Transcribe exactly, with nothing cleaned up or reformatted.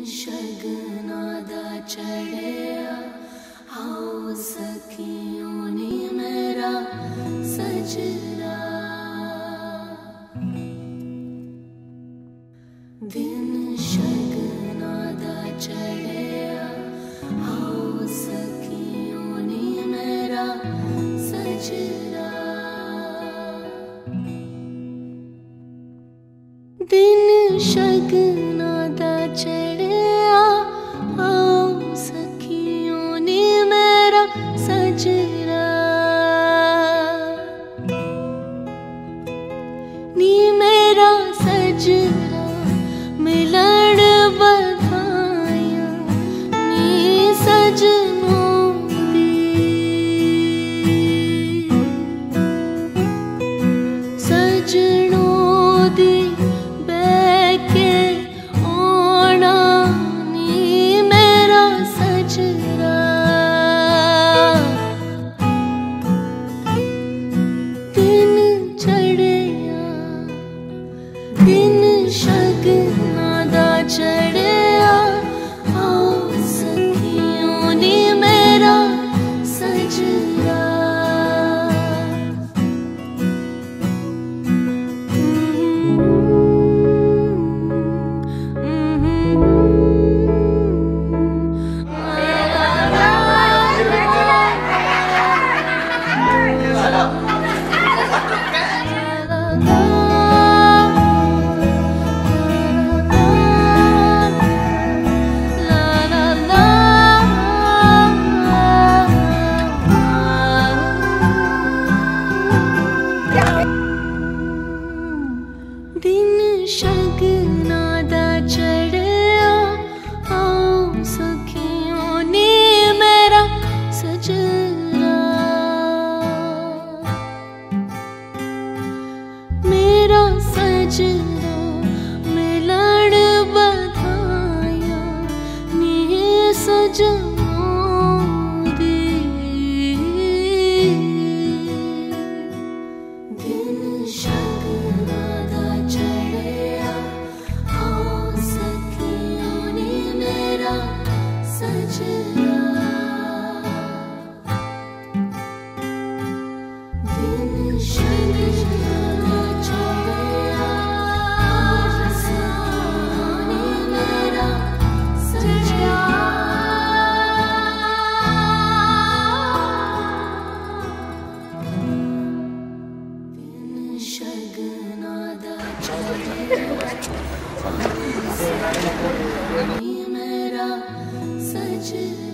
शगना दा चढ़िया आओ सखियों नी मेरा सजरा। दिन शगना दा चढ़िया आओ सखियों नी मेरा सजरा। दिन शगना दा चढ़िया आओ सखियों नी मेरा सजरा। नी मेरा सजरा मिलन बधाइयां नी सजनों दी। सजनों दी दिन शगना दा चढ़िया आओ सखियों नी मेरा सजरा। दिन शगना दा चढ़िया आओ सखियों नी मेरा सजरा। मेरा सजरा मिलन बधाइयां नी सजनों दी। दिन शगना चढ़िया आओ सखियों नी मेरा सजरा। दिन शगना चढ़िया आओ सखियों नी मेरा सजरा। दिन शगना दा चढ़िया मेरा सजरा।